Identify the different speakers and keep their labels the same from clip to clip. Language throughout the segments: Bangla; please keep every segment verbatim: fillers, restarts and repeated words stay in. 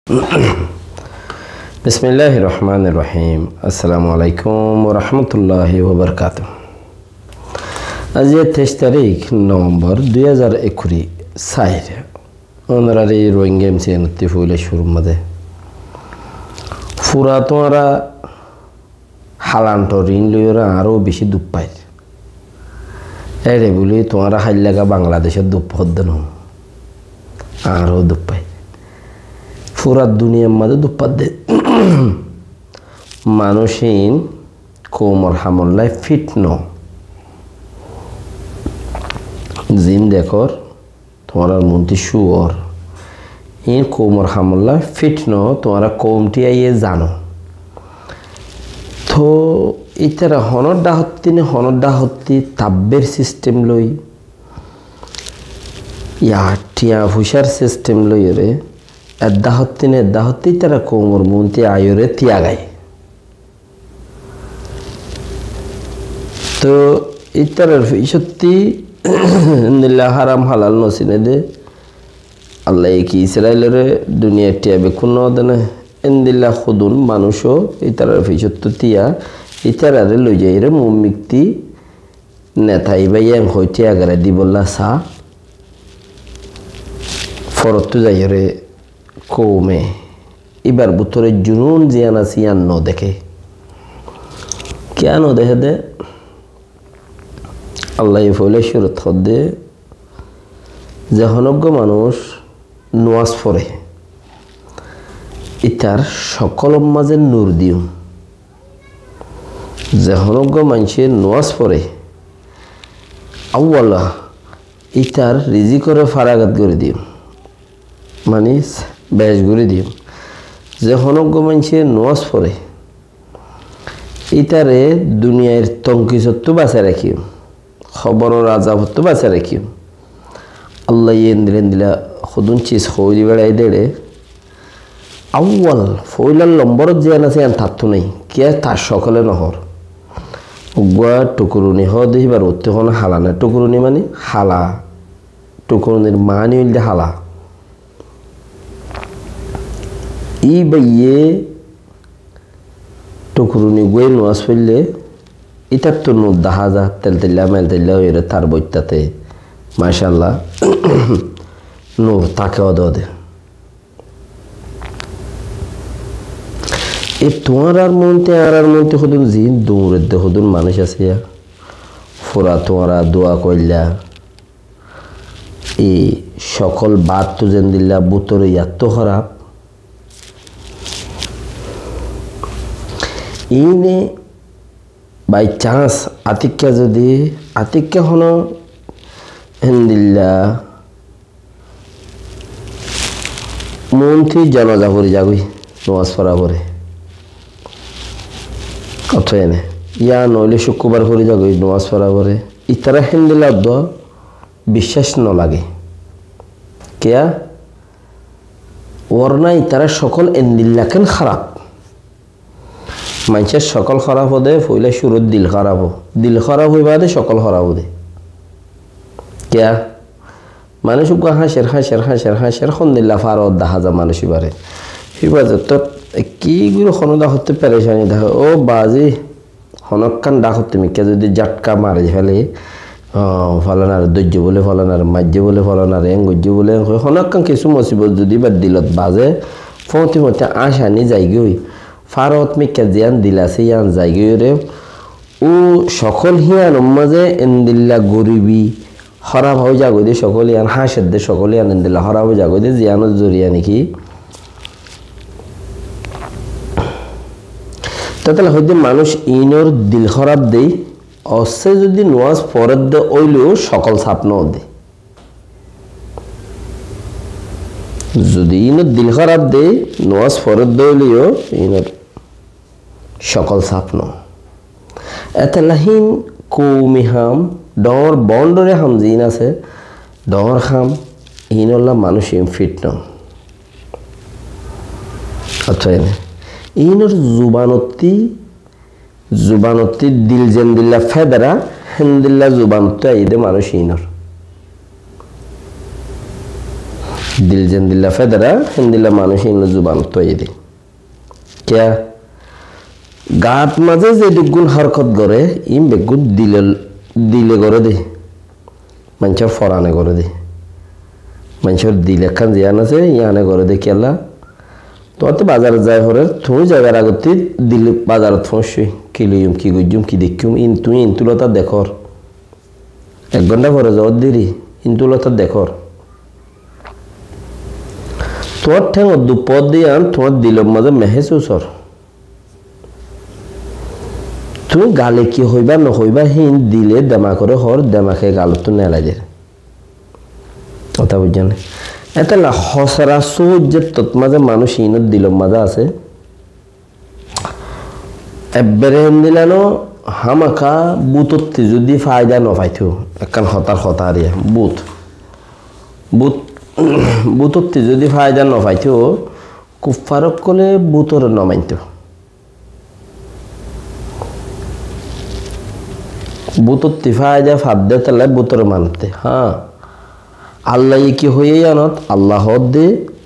Speaker 1: বিসমিল্লাহির রহমানির রহিম। আসসালামু আলাইকুম ওয়া রাহমাতুল্লাহি ওয়া বারাকাতুহু। আজ তেইশ তারিখ নভেম্বর দুই হাজার একুশ সাইর অনরারি রোয়িং গেমস এনতি ফুলে শুরু মধ্যে ফুরা তোরা হালান্ট ঋণ লইরা আরও বেশি দুঃখ পায় এরে বলি তোমরা হাইল লাগা বাংলাদেশের দুঃখ হদ্দ ন আরও দুঃখ পায় পুরা দুনিয়ার মাঝে দুঃপাত দে মানুষিন কোমর হামল্লায় ফিট ন জিন দেখর তোমার মন্ত্রী শুয়র ইন কোমর হামল্লায় ফিট ন তোমরা কমটি আইয়ে জানো তো ইতারা হনর ডাহত্তি নে হনর ডাহত্তি তাব্বের সিস্টেম লই ইয়া টিয়া ফুসার সিস্টেম লই রে এদ্দা হত্তি নে এদ্দা হত্তি তারা কোমর মন্ত্রী আয়রে তিয়াগায় তো ইতারার সত্যি নিল্লা হারাম হালাল নসিনে দে আল্লাহ কি ইসরায়েলের দুনিয়ার টিয়াবে কোন দেনে এন্দিল্লা খুদুন মানুষও ইতারার ফিসত্ব তিয়া ইতারারে লই যাই রে মুমিক্তি নেতাই বা ইয়াং হইতে আগারে দিবল্লা সা ফরত যাই রে কৌমে এবার বুতরে জুনুন জিয়ান আছে ইয়ান ন দেখে কেন দেখে দে আল্লাহ ফলে সুরত হদ্দে যে হনজ্ঞ মানুষ নোয়াজ পড়ে ইতার সকল মাঝে নূর দিও যে হনজ্ঞ মানুষের নোয়াজ পড়ে আউ্লা ইতার রিজি করে ফারাগাত করে দিও মানে বেশ করে দিও যে হনজ্ঞ মানুষের নোয়াজ পড়ে ইতারে দুনিয়ার তঙ্কিসত্ব বাঁচা রাখিও খবর রাজাভত্ব বাঁচা রাখিও আল্লাহ ইন্দিলেন দিলা খুদুন চিজ হইলি বেড়াই দেড়ে আউ্ল ফইলার লম্বরত যে আছে আন থাকতো নেই কে তার সকলে নহর উগুয়া টুকুরুনি হ দেখিবার উত্তে হন হালা না টুকুরুনি মানে হালা টুকুরুনির মানি হইলে হালা ই বাইয়ে টুকুরুনি গুয়ে নোয়াজ ফেললে ইটার তো নো দেখা যা তেল তেল্লা মেল তেল্লা হইরে তার বইটাতে মাশাল্লাহ নূর তাকে অদে অদে এই তোমার আর মনতে আর আর মনতে হদুন জিন দৌড়ের দে হদুন মানুষ আছে ফোরা তোমারা দোয়া কইলা এই সকল বাদ তো যেন দিল্লা বুতরে এত খারাপ ইনে বাই চান্স আতিক্যা যদি আতিক্যা হন হেন্দিল্লা মন্ত্রী জানাজা করে যাবি নোয়াজ পড়া করে কত এনে ইয়া নইলে শুক্রবার করে যাবি নোয়াজ পড়া করে ইতারা হেন্দিল্লা দ বিশ্বাস ন লাগে কেয়া ওর না ইতারা সকল এন্দিল্লাকেন খারাপ মানুষের সকল খারাপ হদে ফইলে শুরুর দিল খারাপ হো দিল খারাপ হইবা দে সকল খারাপ হদে কেয়া মানুষ হাসের হাসের হাসের হাসের সন্দিল্লা ফারত দেখা যা মানুষ এবারে এবারে তো কিগুলো সনদা হতে পেরেছানি দেখো ও বাজি হনকান ডাক হতে মিকে যদি জাটকা মারে ফেলে ফলানার দৈর্য বলে ফলানার মাজ্য বলে ফলানার এঙ্গজ্য বলে হনকান কিছু মুসিবত যদি বা দিলত বাজে ফতি মতে আসানি যাইগই ফারত মিকে জিয়ান দিলাছে ইয়ান যাইগই রে ও সকল হিয়ান মাঝে এন্দিল্লা গরিবি হরাব হয়ে যাগো দে সকলে আন হাসের দে সকলে আনন্দ দিলা হরাব হয়ে যাগো দে জিয়ানোর জরিয়া নাকি তাহলে হয়তো মানুষ ইনোর দিল খারাপ দেই অসে যদি নোয়াজ পরের দে ওইলেও সকল স্বপ্ন দে যদি ইনোর দিল খারাপ দে নোয়াজ পরের দে ওইলেও ইনোর সকল স্বপ্ন এতলাহীন কৌমিহাম ডর বন্ডরে হাম জিন আছে ডর খাম ইনল্লা মানুষ ইম ফিট ন আচ্ছা এনে ইনর জুবানতি জুবানতি দিল যেন দিল্লা ফেদরা হেন্দিল্লা জুবানতে আইদে মানুষ ইনর দিল যেন দিল্লা ফেদারা হিন্দিল্লা মানুষ ইন জুবান তৈরি দে কে গাত মাঝে যে দুগুণ হরকত করে ইম বেগুন দিলে দিলে করে দে মানুষের ফরানে করে দে মানুষের দিল একখান জিয়ান আছে ইয়ানে করে দে কেলা তোমার তো বাজারে যায় হরে তুমি জায়গার আগতে দিল বাজারত ফসই কি লইম কি গুজুম কি দেখিম ইন তুই ইন্তুলতা দেখর এক ঘন্টা পরে যাওয়ার দেরি ইন্তুলতা দেখর তোমার ঠ্যাং দুপদ দিয়ে আন তোমার দিলের মাঝে মেহে চুসর তুমি গালে কি হইবা নহইবা হিন দিলে দেমা করে হর দেমাকে গালত তো নেলাই দে কথা বুঝছেন এটা না হসরা সোজ যে তত মাঝে মানুষ ইনত দিলের মাঝে আছে এবারে দিলানো হামাকা বুতত্তি যদি ফায়দা ন পাইতো একখান হতার হতা হারিয়া বুত বুত বুতত্তি যদি ফায়দা ন পাইতো কুফারক কলে বুতর ন মানতো বুতত্তি ফায়দা ফাদ্দে তাহলে বুতর মানতে হ্যাঁ আল্লাহ কি হয়ে জানত আল্লাহ দে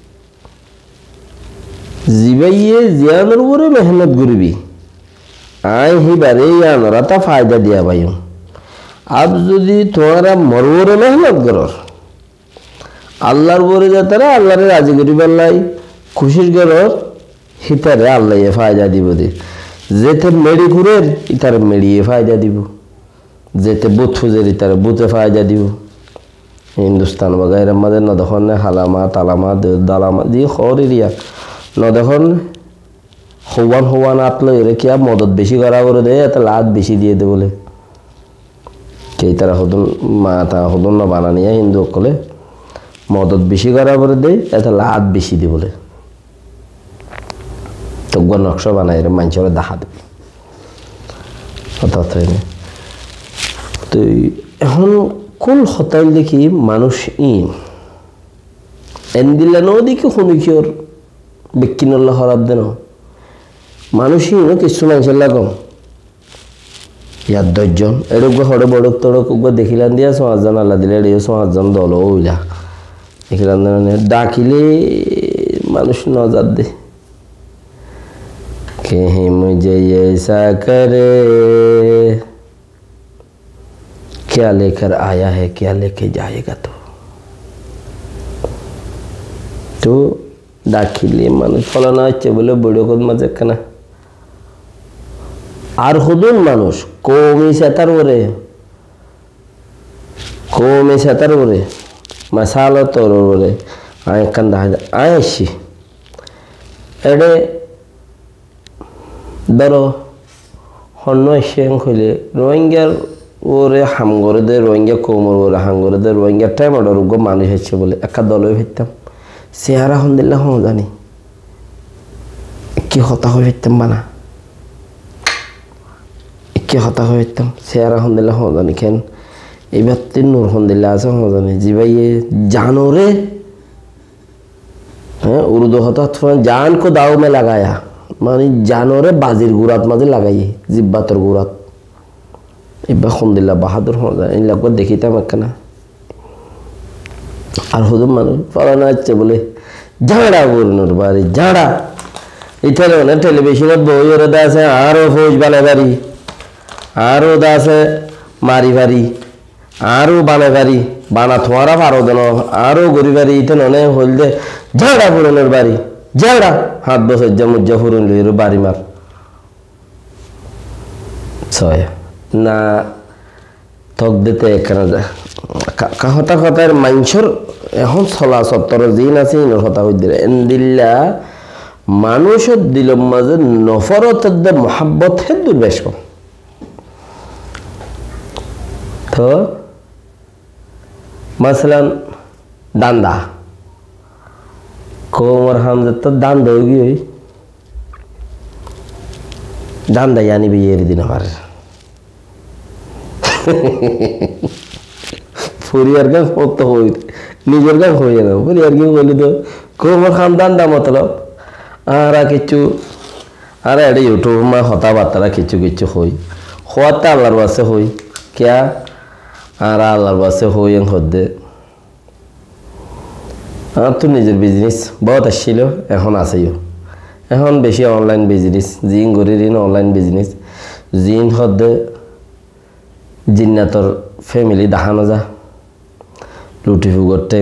Speaker 1: জিবাইয়ে জিয়ানোর উপরে মেহনত করবি আই হিবারে ইয়ানোরা তা ফায়দা দিয়া পাইম আব যদি তোমারা মরবরে মেহনত করর আল্লাহর উপরে যাতারা আল্লাহরে রাজি করি পারলাই খুশির করর হিতারে আল্লাহ ফায়দা দিব দে যেতে মেড়ি ঘুরের ইতারে মেড়িয়ে ফায়দা দিব যেতে বুথ ফুজের ইতারে বুথে ফায়দা দিব হিন্দুস্তান বাগাইর আমাদের ন দেখুন হালামা তালামা দালামা দিয়ে খর এরিয়া ন দেখুন হওয়ান হওয়ান আতলো এরে কি মদত বেশি করা করে দেয় এত লাত বেশি দিয়ে দে বলে কে তারা হদুন মা তা হদুন না বানানিয়া হিন্দু সকলে মদত বেশি করা করে দেয় এত লাত বেশি দিয়ে বলে তজ্ঞ নকশা বানাই রে মানুষের দেখা দেবে অর্থাৎ তো এখন কোন হতাইল দেখি মানুষ ইন এনদিল্লা ন দেখি শুনিকিওর বিকিনল্লা হরাব দেন মানুষ ইন কিছু মানুষের লাগম ইয়ার দশজন এরকম হরে বড়ক তড়ক দেখিলাম দিয়া সমাজজন আল্লাহ দিলে এড়িয়ে সমাজজন দল ওইলা দেখিলাম ডাকিলে মানুষ নজার দে कहीं मुझे ऐसा करे क्या लेकर आया है क्या लेके जाएगा तो तो दाखिले मानुष फलाना হচ্ছে বলে বড় কোন মাঝে কেনা আর হুদুন মানুষ কওমি সেতার ওরে কওমি সেতার ওরে মাসালা তোর ওরে আয় কান্দা আয়সি এডে ধরো হন্য এসেন হইলে রোহিঙ্গার ওরে হাম করে দে রোহিঙ্গা কোমর ওরে হাম করে দে রোহিঙ্গার টাইম অর্ডার উগ্র মানুষ হচ্ছে বলে একা দলে ফিরতাম চেহারা হন্দিল্লা হন জানি কি হতা হয়ে ফিরতাম বানা কি হতা হয়ে ফিরতাম চেহারা হন্দিল্লা হন জানি কেন এইবার তিন নূর হন্দিল্লা আছে হন জানি জি ভাই জানো রে হ্যাঁ উর্দু হতা জান কো দাও মে লাগায়া মানে জানোরে বাজির গুড়াত মাঝে লাগাই জিব্বাতর গুড়াত এবার সন্দিল্লা বাহাদুর এই লাগবে দেখিতাম একখানা আর হুদুম মানুষ ফলানো হচ্ছে বলে ঝাড়া বলনোর বাড়ি ঝাড়া ইথারে মানে টেলিভিশনত বই ওরে দা আছে আরও ফৌজ বানে বাড়ি আরও দা আছে মারি বাড়ি আরও বানে বাড়ি বানা থোয়ারা পারো দেন আরও গরি বাড়ি ইতে ননে হল দে ঝাড়া বলনোর বাড়ি ঝাড়া হাত বছর যেমন জফরুন লইর বাড়ি মার ছয় না থক দিতে এখানে হতা কথার মানুষের এখন চলা সত্তর জিন আছে ইনর হতা হই দিলে এনদিল্লা মানুষের দিলের মাঝে নফরতের দে মহাব্বত হে দুর্বেশ কম তো মাসলান দান্দা কোমর হামজা তো দান দৌগি ওই দান দাই আনি বিয়ের দিন আমার পরিবার গান হতো হই নিজের গান হয়ে না পরিবার কি বলি তো কোমর খাম দান দা মতলব আর কিছু আর এটা ইউটিউব মা হতা বার্তারা কিছু কিছু হই হওয়াতে আল্লাহর বাসে হই ক্যা আর আল্লাহর বাসে হই হদ্দে আমার তো নিজের বিজনেস বহুত আসছিল, এখন আছেও। এখন বেশি অনলাইন বিজনেস, জিন গরির অনলাইন বিজনেস। জিন হদ্দে জিন্নাতর ফ্যামিলি দেখানো যা লুটি ফুগর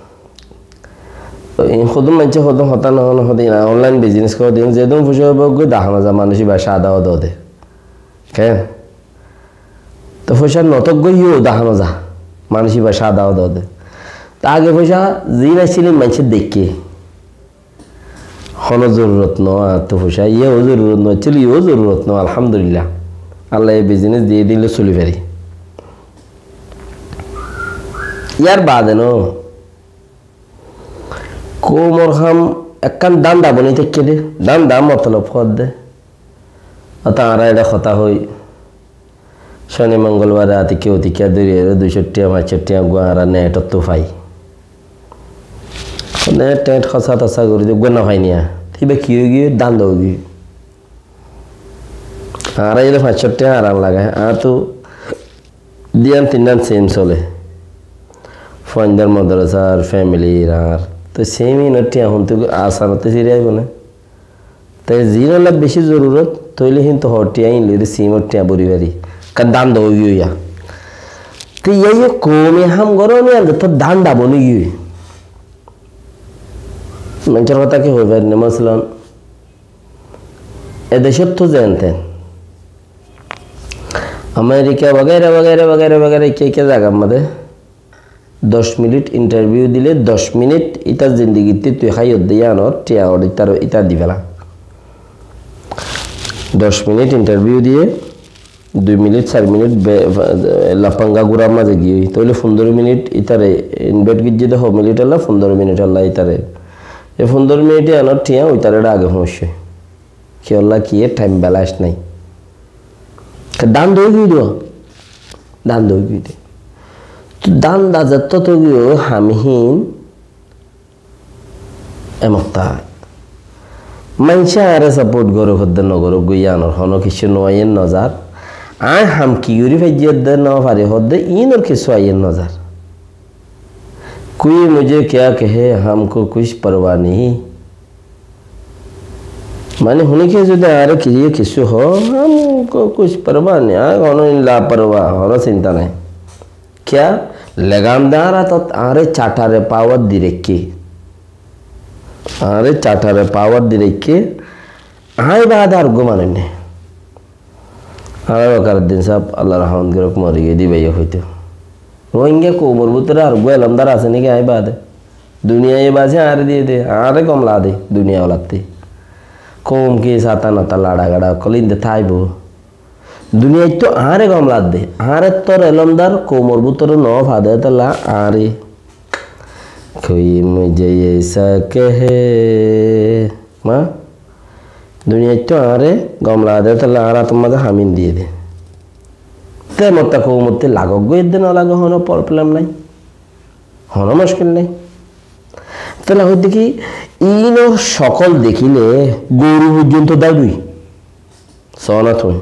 Speaker 1: সদুম মানছে সদুম হতা নহন সদিন অনলাইন বিজনেস করে দিন যেদম ফুসে গিয়ে দেখানো যা মানুষই বা সাদা দে কেন তো পয়সা নতক গিয়েও দেখানো যা মানুষই বা সাদা দে তা আগে পয়সা জিন আসছিলেন মানুষের দেখে হন জরুরত ন তো পয়সা ইয়েও জরুরত ন চলি ইও জরুরত ন আলহামদুলিল্লাহ আল্লাহ এই বিজনেস দিয়ে দিলে চলি পারি ইয়ার বাদে ন কোমর খাম একখান দাম দাবনি থেকে দে দাম দাম মতলব কর দে তারা এটা কথা হই শনি মঙ্গলবার রাতে কেউ টিকা দৌড়িয়ে দুইশো টিয়া পাঁচশো টিয়া গুয়ারা নেট তো পাই নেট টেট খসা তসা করে দিয়ে গোনা পাই নিয়া এবার কি হয়ে গিয়ে দান দেবো গিয়ে আর এলে পাঁচশো টিয়া আরাম লাগায় আর তো দিয়ান তিনদান সেম চলে ফন্ডার মাদ্রাসার ফ্যামিলির আর তো সেমই নটি এখন তো আসানতে সিরে আইব না তাই জিন লাভ বেশি জরুরত তৈলে কিন্তু হটিয়া ইনলে সিমর টিয়া বরি বারি কার দান দেবো গিয়া তো এই কমে হাম গরো নি আর তোর দান দাবো নি গিয়ে মানুষের কথা কি হইবে না মসলান এদেশের তো জানতেন আমেরিকা বগেরা বগেরা বগেরা বগেরা কে কে জায়গার মধ্যে দশ মিনিট ইন্টারভিউ দিলে দশ মিনিট ইতার জিন্দগিতে তুই খাইয়ত দিয়ে আনর টিয়া ইতার ইতা দি ফেলা দশ মিনিট ইন্টারভিউ দিয়ে দুই মিনিট চার মিনিট লাপাঙ্গা গুড়ার মাঝে গিয়ে তাহলে পনেরো মিনিট ইতারে ইনভাইট গিয়ে দেখো মিনিট আল্লাহ পনেরো মিনিট আল্লাহ ইতারে এই পনেরো মিনিটে আনর টিয়া ওই তার আগে সমস্যা কি আল্লাহ কি টাইম ব্যালান্স নাই দান দই গিয়ে দিও দান দই গিয়ে দে দান দাজার তত গিয়েও হামহীন এমতা মানুষে আরে সাপোর্ট করো হদ্দে নগর গুইয়ানোর হন কিছু নয়ের নজার আয় হাম কি করি ভাইজিয়ে দে ন পারে হদ্দে ইনোর কিছু আইয়ের নজার कोई मुझे क्या कहे हमको कुछ परवाह नहीं माने होने के जो आरे किए किसु हो हमको कुछ परवाह नहीं आ कौन लापरवाह होना चिंता नहीं क्या लगामदार तो आरे चाटारे पावर दिरेक्की आरे चाटारे पावर दिरेक्की आए बाद आर्गो माने ने आरे वकार दिन साहब अल्लाह रहमान के रकम मरी दी भैया होते रोहिंग्या को मरबूतरा आर्गो अलमदार आसे नहीं क्या आए बाद दुनिया ये बात है आरे दिए दे आरे कम ला दे दुनिया वालाते कोम के साता नता लाड़ा गड़ा कलिंद थाई बो दुनिया तो आरे कम ला दे आरे तो अलमदार को मरबूतर नौ फादे तला आरे कोई मुझे ऐसा कहे माँ दुनिया तो आरे कम ला दे तला आरा तुम मत हामिन दिए दे ते मत को मत लागो गए दिन अलग होना प्रॉब्लम नहीं होना मुश्किल नहीं তাহলে হইতে কি ইনো সকল দেখিলে গরু পর্যন্ত দাবি সনাত হই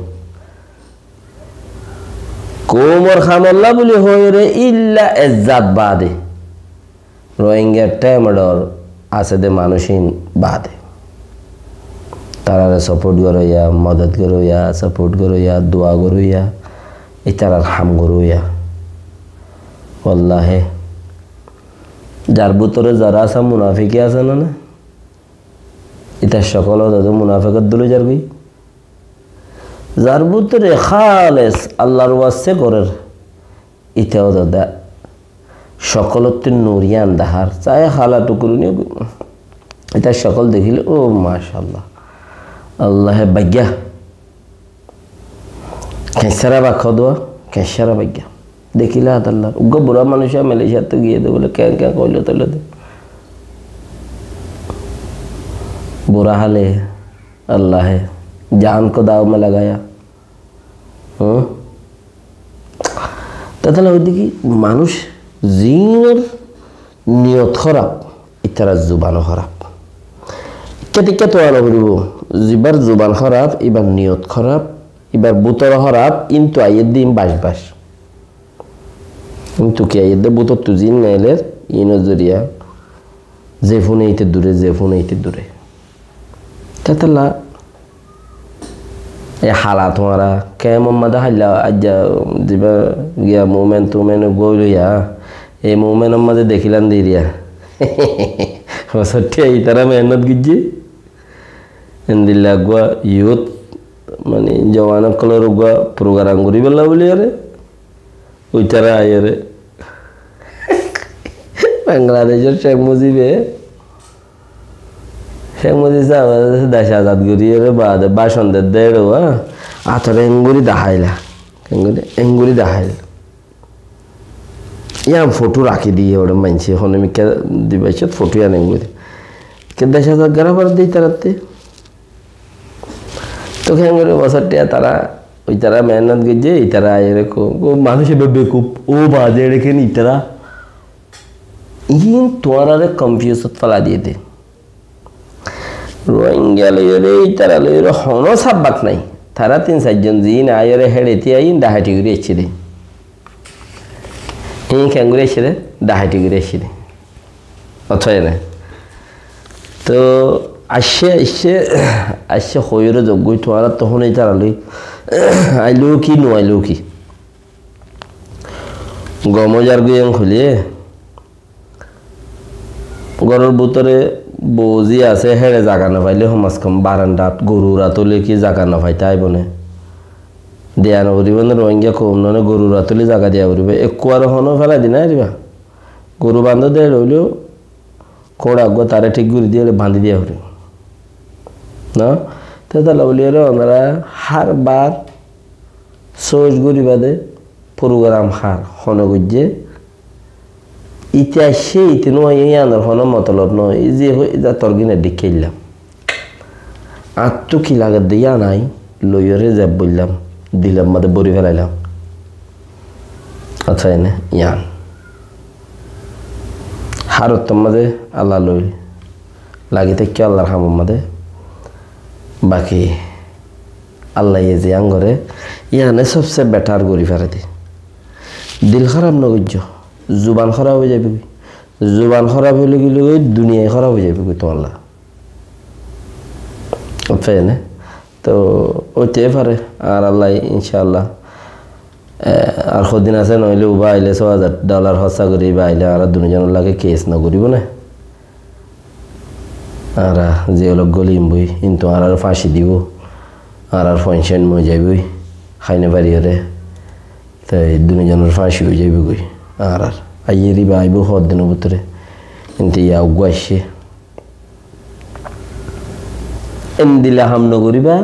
Speaker 1: কোমর খামল্লা বলে হই রে ইল্লা ইজ্জাত বাদে রোহিঙ্গা টাইমডর আছে দে মানুষিন বাদে তারা সাপোর্ট করইয়া মদত করইয়া সাপোর্ট করইয়া দোয়া করইয়া ইতারা হাম করইয়া আল্লাহে যার ভিতরে যারা আছে মুনাফিকি আছে না না এটা সকল দাদা মুনাফিকত দলে যার গই যার ভিতরে খালেস আল্লাহর ওয়াসে করার এটাও দাদা সকলতে নুরিয়ান দাহার চায় খালা টুকুরুনি এটা সকল দেখিলে ও মাশাআল্লাহ আল্লাহ বাগ্যা কেসারা বা খদোয়া কেসারা বাগ্যা देखिला अल्लाह उग्र बुरा मनुष्य मलेशिया तो गए थे बोले क्या क्या कोई लेते लेते बुरा हाल है अल्लाह है जान को दाव में लगाया हम्म तथा लगती कि मानुष जीनर नियत खराब इतना जुबान खराब क्या क्या तो आना बोलिबो जिबार जुबान खराब इबार नियत खराब इबार बुतर खराब इन तो आये दिन बाश बाश কিন্তু কি আইদে বুত তুজিন মেলের ইনজরিয়া যে ফোন এইতে দূরে যে ফোন এইতে দূরে তাতলা এ হালা তোমারা কে মোহাম্মদ হাল্লা আজ দিবা গিয়া মোমেন তুমেন গইলিয়া এই মোমেনের মাঝে দেখিলাম দিরিয়া সত্যি এই তারা মেহনত গিজি এন্দিল্লা গুয়া ইউথ মানে জওয়ান কলর গুয়া প্রোগ্রাম করি বেলা বলি আরে ওই তারা আয়ারে বাংলাদেশের শেখ মুজিবে শেখ মুজিব সাহেব দেশ আজাদ করিয়ে বাদ বাসন দেড় আতর এঙ্গুরি দেখাইলা এঙ্গুরি এঙ্গুরি দেখাইল ইয়া ফটো রাখি দিয়ে ওটা মানছি হনে মিকা দিবাইছত ফটো আন এঙ্গুরি কে দেশ আজাদ গড়াবার দিই তারাতে তো এঙ্গুরি বছরটিয়া তারা ওই তারা মেহনত গেছে এই তারা এরকম মানুষের বেকুব ও বাজে রেখে নি তারা ইন তোয়ারে কনফিউজত ফেলা দিয়ে দে রোহিঙ্গা লইরে এই তারা লইরে হনো সাব্বাত নাই তারা তিন চারজন জিন আয়রে হেড়েতে আইন ডাহাটি করে এসে দে এই কেন করে এসে দে ডাহাটি করে এসে দে অথয় না তো আসছে আসছে আসছে হইরে যোগ্য তোরা তখন এই তারা লই আইলো কি নো আইলো কি গমজার গুয়াং খুলিয়ে ঘরের ভিতরে বৌজি আছে হেড়ে জাগা না পাইলে সমাজ কম বারান্দাত গরুরা তুলে কি জাগা না পাই তাই বনে দেয়া নকরিব না রোহিঙ্গা কম নয় গরুরা তুলে জাগা দিয়া করিব একু আর হনো ফেলাই দি না দিবা গরু বান্ধব দিয়ে রইলেও কোড়া গো তারে ঠিক করে দিয়ে বাঁধি দিয়া করিব না তো তাহলে বলি রে ওনারা হার বার সোজ গরি বাদে প্রোগ্রাম হার হনো গুজে ইতিহাস সেই ইতি নয় এই আনার হনো মতলব নয় এই যে যা তর্গিনে দেখাইলাম আর তো কি লাগে দিয়া নাই লইয়রে যাব বললাম দিলাম মাঝে বড়ি ফেলাইলাম আচ্ছা এনে ইয়ান হারত মাঝে আল্লাহ লই লাগি থেকে আল্লাহর হামুর মাঝে বাকি আল্লাহ ইয়ে যে আঙ্গরে ইয়ানে সবচেয়ে বেটার গড়ি ফেরাতে দিল খারাপ নগর্য জুবান খারাপ হয়ে যাবে জুবান খারাপ হলে গেলে ওই দুনিয়ায় খারাপ হয়ে যাবে তোমার না তো ওইটাই পারে আর আল্লাহ ইনশাআল্লাহ আর সদিন আছে নইলে উবা আইলে ছ হাজার ডলার খরচা করি বা আইলে আর দুজনের লাগে কেস নকরিব না আর যে অলপ গলিম বই কিন্তু আর আর ফাঁসি দিব আর আর পেনশন মই যাবই খাইনে বাড়ি হরে তো দুজনের ফাঁসি হয়ে যাবে গই আর আর আইয়েরই বা আইব হর দিনের ভিতরে কিন্তু ইয়া উগু আসছে এন দিলে হাম নগরিবা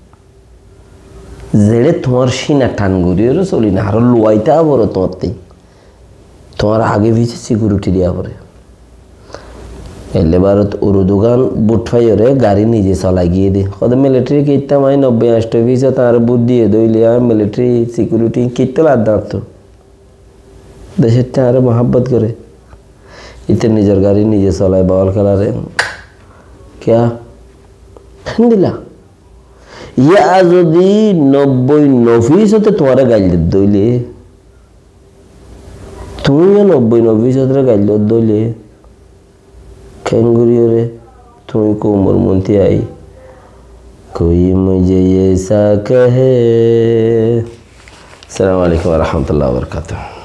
Speaker 1: যেড়ে তোমার সিনা টান গড়িয়ে চলি না আরো লোয়াইতে বড় তোমার তাই তোমার আগে ভিজে সিকিউরিটি দেওয়া পরে এলে ভারত উরু দোকান বুট ফাইরে গাড়ি নিজে চলাই গিয়ে দে কত মিলিটারি কিতাম আই নব্বই আষ্ট ভিজা তার বুট দিয়ে দইলে মিলিটারি সিকিউরিটি কিতো লাদ তো দেশের আরো মহাব্বত করে ইতে নিজের গাড়ি নিজে চলায় বল খেলারে ক্যা দিলা ইয়া যদি নব্বই নফিস হতে তোমার গাইল দইলে তুমিও নব্বই নফিস হতে গাইল দইলে খেঙ্গুরি রে তুমি কোমর মন্তি আই कोई मुझे ऐसा कहे। अस्सलाम वालेकुम व रहमतुल्लाहि व बरकातुहू।